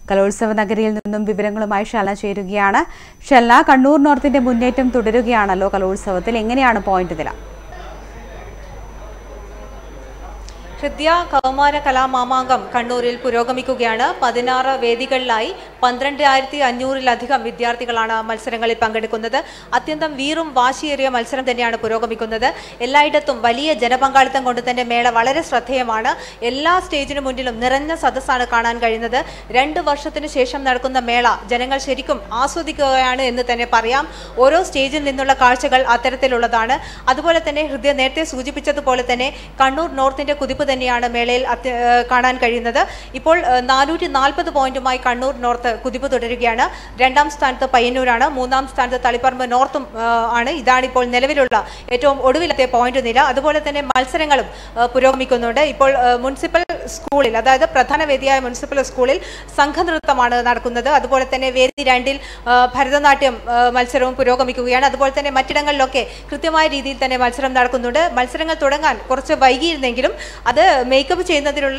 കലോത്സവ നഗരിയിൽ നിന്നും വിവരങ്ങളുമായി ഷെൽന ചേരുകയാണ്. ഷെൽന, കണ്ണൂർ നോർത്തിന്റെ മുന്നേറ്റം തുടരുകയാണല്ലോ കലോത്സവത്തിൽ. എങ്ങനെയാണ് പോയിന്റ് നില? ഹൃദയ കൗമാര കലാമാമാങ്കം കണ്ണൂരിൽ പുരോഗമിക്കുകയാണ്. 16 വേദികളിലായി 12,500-ലധികം വിദ്യാർത്ഥികളാണ് മത്സരങ്ങളിൽ പങ്കെടുക്കുന്നത്. അത്യന്തം വീറും വാശിയേറിയ മത്സരം തന്നെയാണ് പുരോഗമിക്കുന്നത്. എല്ലായിടത്തും വലിയ ജനപങ്കാളിത്തം കൊണ്ട് തന്നെ മേള വളരെ ശ്രദ്ധേയമാണ്. എല്ലാ സ്റ്റേജിനു മുന്നിലും നിറഞ്ഞ സദസ്സാണ് കാണാൻ കഴിയുന്നത്. 2 വർഷത്തിനു ശേഷം നടക്കുന്ന മേള ജനങ്ങൾ ശരിക്കും ആസ്വദിക്കുകയാണ് എന്ന് തന്നെ പറയാം. ഓരോ സ്റ്റേജിൽ നിന്നുള്ള കാഴ്ചകൾ അത്തരത്തിലുള്ളതാണ്. അതുപോലെ തന്നെ ഹൃദയ നേരത്തെ സൂചിപ്പിച്ചതുപോലെ തന്നെ കണ്ണൂർ നോർത്തിന്റെ കുതിപ്പ് തന്നെയാണ് മേളയിൽ കാണാൻ കഴിയുന്നത്. ഇപ്പോൾ 440 പോയിന്റുമായി കണ്ണൂർ നോർത്ത് കുതിപ്പ് തുടരുകയാണ്. 2ാം സ്ഥാനത്ത് പയ്യന്നൂരാണ്, 3ാം സ്ഥാനത്ത് തളിപ്പറമ്പ് നോർത്തും ആണ്. ഇതാണിപ്പോൾ നിലവിലുള്ള ഏറ്റവും ഒടുവിലത്തെ പോയിന്റ് നില. അതുപോലെ തന്നെ മത്സരങ്ങളും പുരോഗമിക്കുന്നുണ്ട്. ഇപ്പോൾ മുനിസിപ്പൽ സ്കൂളിൽ, അതായത് പ്രധാന വേദിയായ മുനിസിപ്പൽ സ്കൂളിൽ സംഘനൃത്തമാണ് നടക്കുന്നത്. അതുപോലെ തന്നെ വേദി 2-ൽ ഭരതനാട്യം മത്സരവും പുരോഗമിക്കുകയാണ്. അതുപോലെ തന്നെ മറ്റിടങ്ങളിലൊക്കെ കൃത്യമായ രീതിയിൽ തന്നെ മത്സരം നടക്കുന്നുണ്ട്. മത്സരങ്ങൾ തുടങ്ങാൻ കുറച്ച് വൈകിയിരുന്നെങ്കിലും അത് മേക്കപ്പ് ചെയ്യുന്നതിനുള്ള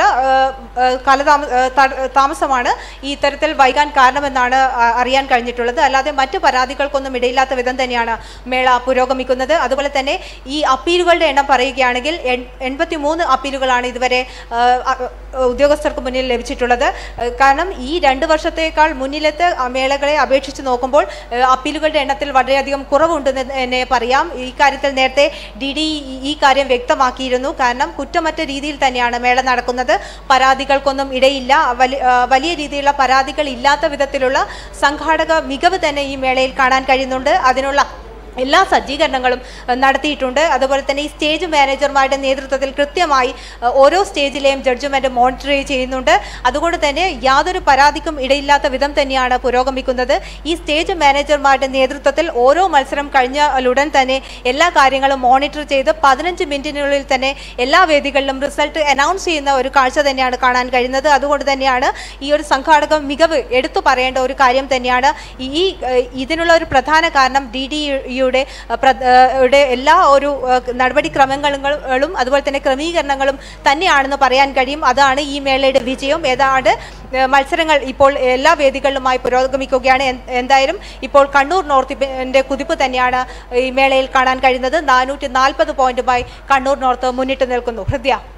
താമസമാണ് ഈ തരത്തിൽ വൈകാൻ കാരണമെന്നാണ് അറിയാൻ കഴിഞ്ഞിട്ടുള്ളത്. അല്ലാതെ മറ്റു പരാതികൾക്കൊന്നും ഇടയില്ലാത്ത വിധം തന്നെയാണ് മേള പുരോഗമിക്കുന്നത്. അതുപോലെ തന്നെ ഈ അപ്പീലുകളുടെ എണ്ണം പറയുകയാണെങ്കിൽ 83 അപ്പീലുകളാണ് ഇതുവരെ ഉദ്യോഗസ്ഥർക്ക് മുന്നിൽ ലഭിച്ചിട്ടുള്ളത്. കാരണം ഈ 2 വർഷത്തേക്കാൾ മുന്നിലത്തെ മേളകളെ അപേക്ഷിച്ച് നോക്കുമ്പോൾ അപ്പീലുകളുടെ എണ്ണത്തിൽ വളരെയധികം കുറവുണ്ടെന്ന് തന്നെ പറയാം. ഈ കാര്യത്തിൽ നേരത്തെ DD ഈ കാര്യം വ്യക്തമാക്കിയിരുന്നു. കാരണം കുറ്റമറ്റ രീതിയിൽ തന്നെയാണ് മേള നടക്കുന്നത്. പരാതികൾക്കൊന്നും ഇടയില്ല. വലിയ രീതിയിലുള്ള പരാതികൾ ഇല്ലാത്ത വിധത്തിലുള്ള സംഘാടക മികവ് തന്നെ ഈ മേളയിൽ കാണാൻ കഴിയുന്നുണ്ട്. അതിനുള്ള എല്ലാ സജ്ജീകരണങ്ങളും നടത്തിയിട്ടുണ്ട്. അതുപോലെ തന്നെ ഈ സ്റ്റേജ് മാനേജർമാരുടെ നേതൃത്വത്തിൽ കൃത്യമായി ഓരോ സ്റ്റേജിലെയും ജഡ്ജ്മെന്റ് മോണിറ്റർ ചെയ്യുന്നുണ്ട്. അതുകൊണ്ട് തന്നെ യാതൊരു പരാതിക്കും ഇടയില്ലാത്ത വിധം തന്നെയാണ് പുരോഗമിക്കുന്നത്. ഈ സ്റ്റേജ് മാനേജർമാരുടെ നേതൃത്വത്തിൽ ഓരോ മത്സരം കഴിഞ്ഞാലുടൻ തന്നെ എല്ലാ കാര്യങ്ങളും മോണിറ്റർ ചെയ്ത് 15 മിനിറ്റിനുള്ളിൽ തന്നെ എല്ലാ വേദികളിലും റിസൾട്ട് അനൗൺസ് ചെയ്യുന്ന ഒരു കാഴ്ച തന്നെയാണ് കാണാൻ കഴിയുന്നത്. അതുകൊണ്ട് തന്നെയാണ് ഈ ഒരു സംഘാടക മികവ് എടുത്തു പറയേണ്ട ഒരു കാര്യം തന്നെയാണ്. ഇതിനുള്ള ഒരു പ്രധാന കാരണം DD എല്ലാ ഒരു നടപടിക്രമങ്ങളും അതുപോലെ തന്നെ ക്രമീകരണങ്ങളും തന്നെയാണെന്ന് പറയാൻ കഴിയും. അതാണ് ഈ മേളയുടെ വിജയം. ഏതാണ്ട് മത്സരങ്ങൾ ഇപ്പോൾ എല്ലാ വേദികളിലുമായി പുരോഗമിക്കുകയാണ്. എന്തായാലും ഇപ്പോൾ കണ്ണൂർ നോർത്തിന്റെ കുതിപ്പ് തന്നെയാണ് ഈ മേളയിൽ കാണാൻ കഴിയുന്നത്. 440 പോയിന്റുമായി കണ്ണൂർ നോർത്ത് മുന്നിട്ട് നിൽക്കുന്നു. ഹൃദയ.